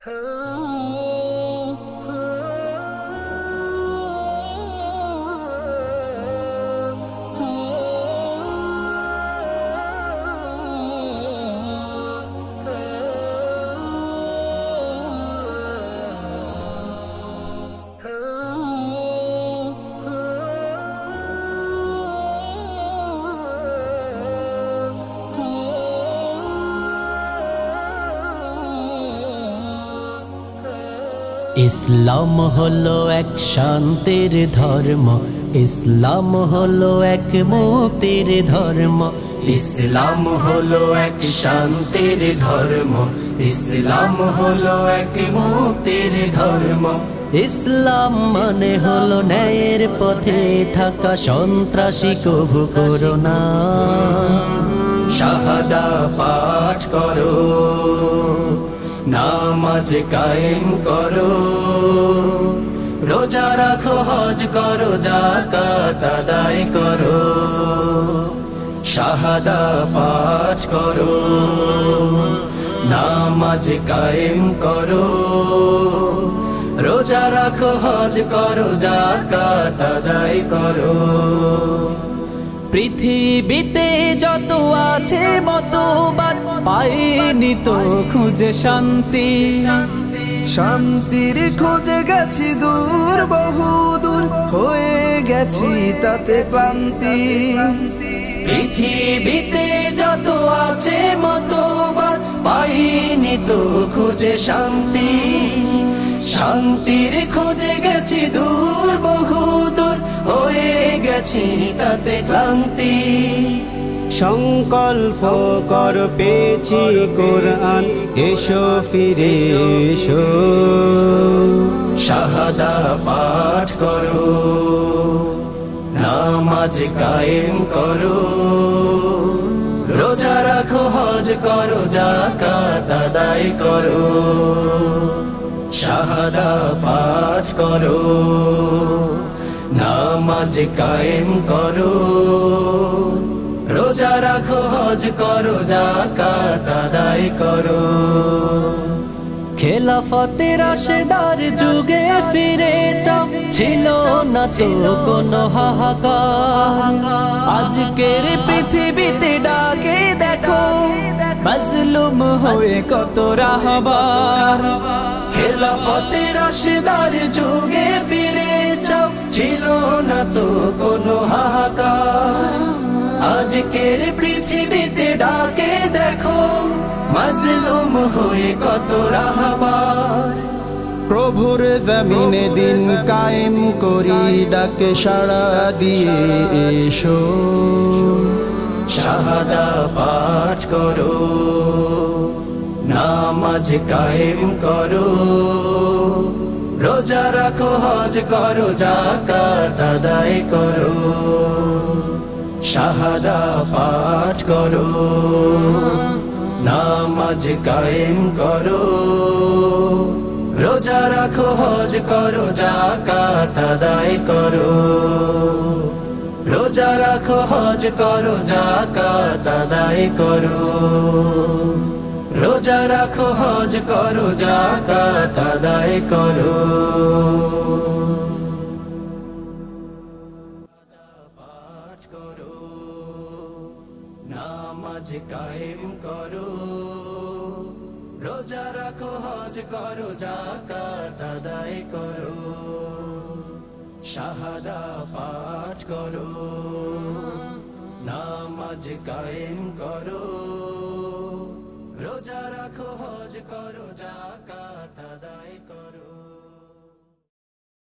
ইসলাম হলো এক শান্তির ধর্ম, ইসলাম হলো এক মুক্তির ধর্ম, ইসলাম হলো এক শান্তির ধর্ম, ইসলাম হলো এক মুক্তির ধর্ম। ইসলাম মানে হলো ন্যায়ের পথে থাকা, সন্ত্রাসী কভু করো না। শাহাদা পাঠ করো, নামাজ কায়েম করো, রোজা রাখো, হজ করো, যাকাত আদায় করো। শাহাদা পাঠ করো, নামাজ কায়েম করো, রোজা রাখো, হজ করো, যাকাত আদায় করো। পৃথিবীতে যত আছে মতবাদ, পাইনি তো খুঁজে শান্তি। শান্তির খোঁজে গেছি দূর, বহু দূর হয়ে গেছি তাতে ক্লান্তি। পৃথিবীতে যত আছে মতবাদ, পাইনি তো খুঁজে শান্তি। শান্তির খোঁজে গেছি দূর, বহু দূর হয়ে গেছি তাতে ক্লান্তি। সংকল্প কর পেয়েছি কোরআন, এসো ফিরে এসো। শাহাদা পাঠ করো, নামাজ কায়েম করো, রোজা রাখো, হজ করো, যাকাত আদায় করো। শাহাদা পাঠ করো, নামাজ কায়েম করো, রোজা রাখো, হজ করো, যাকাত আদায় করো। খেলাফতের রাশেদার যুগে ফিরে যাও, ছিল না তো কোনো হাহাকার। আজকের পৃথিবীতে ডাকে দেখো, মাজলুম হয়ে কত রাহবার। খেলাফতের রাশেদার যুগে ফিরে যাও, ছিল না তো কোনো হাহাকার। আজকের পৃথিবীতে ডাকে দেখো, মাজলুম হয়ে কত রাহবার। প্রভুর জমিনে দিন কায়েম করি, ডাকে সাড়া দিয়ে এসো। শাহাদা পাঠ করো, নামাজ কায়েম করো, রোজা রাখো, হজ করো, যাকাত আদায় করো। শাহাদা পাঠ করো, নামাজ কায়েম করো, রোজা রাখো, হজ করো, যাকাত আদায় করো। রোজা রাখো, হজ করো, যাকাত আদায় করো। রোজা রাখো, হজ করো, যাকাত আদায় করো। পাঠ করো, নামাজ কায়েম করো, রোজা রাখো, হজ করো, যাকাত আদায় করো। শাহাদা পাঠ করো, নামাজ কায়েম করো, রোজা রাখো, হজ করো, যাকাত